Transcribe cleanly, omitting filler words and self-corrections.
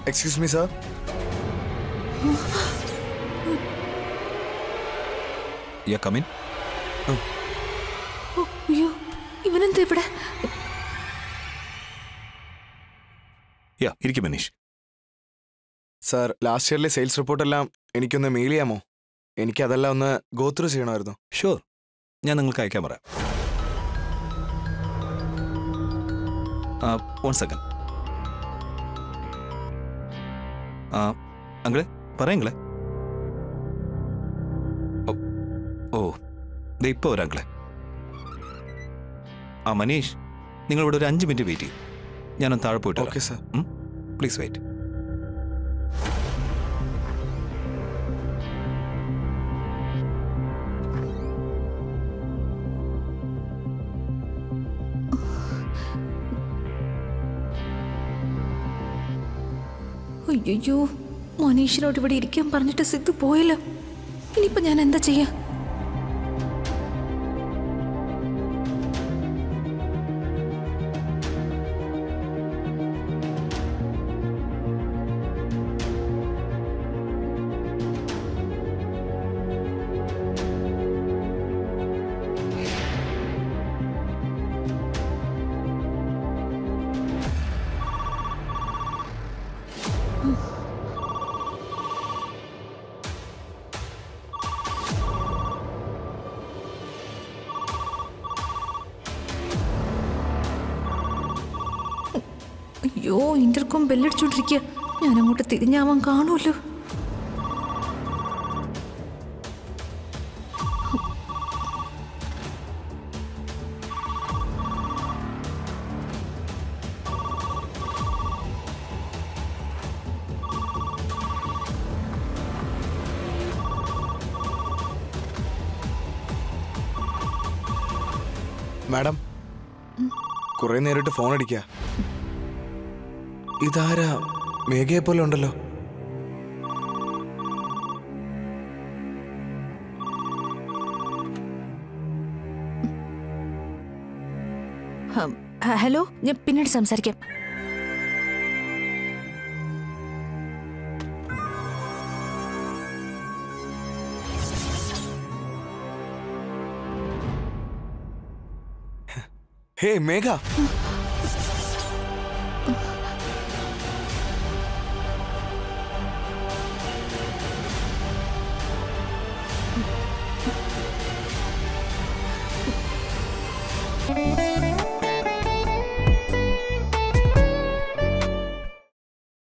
Excuse me, sir. Yeah, come in. അയ്യോ ഇവനെന്താ ഇവിടെ? Yeah, ഇരിക്കും മനീഷ്. സാർ, ലാസ്റ്റ് ഇയറിലെ സെയിൽസ് റിപ്പോർട്ടെല്ലാം എനിക്കൊന്ന് മെയിൽ ചെയ്യാമോ? എനിക്കതെല്ലാം ഒന്ന് ഗോ ത്രൂ ചെയ്യണമായിരുന്നു. ഷുവർ, ഞാൻ നിങ്ങൾക്ക് അയക്കാൻ പറയാം. 1 സെക്കൻഡ്. അങ്കിളെ പറയാങ്ങളെ. ഓ ദേ ഇപ്പോൾ വരാം അങ്കിളെ. മനീഷ്, നിങ്ങളിവിടെ ഒരു 5 മിനിറ്റ് വെയിറ്റ് ചെയ്യും. ഞാനൊന്ന് താഴെ പോയിട്ട്. Okay sir. Please wait. അയ്യോ, മനീഷിനോട് ഇവിടെ ഇരിക്കാൻ പറഞ്ഞിട്ട് സിദ്ധു പോയല്ലോ. ഇനിയിപ്പോ ഞാൻ എന്താ ചെയ്യാ? അയ്യോ, ഇന്റർകോം ബെല്ലടിച്ചോണ്ടിരിക്കുക. ഞാൻ അങ്ങോട്ട് തിരിഞ്ഞാവാൻ കാണുമല്ലോ. മാഡം, കുറെ നേരിട്ട് ഫോൺ അടിക്കുക. ഇതാരാ? മേഘയെ പോലെ ഉണ്ടല്ലോ. ഹലോ, ഞാൻ പിന്നീട് സംസാരിക്കാം. ഹേ മേഘ,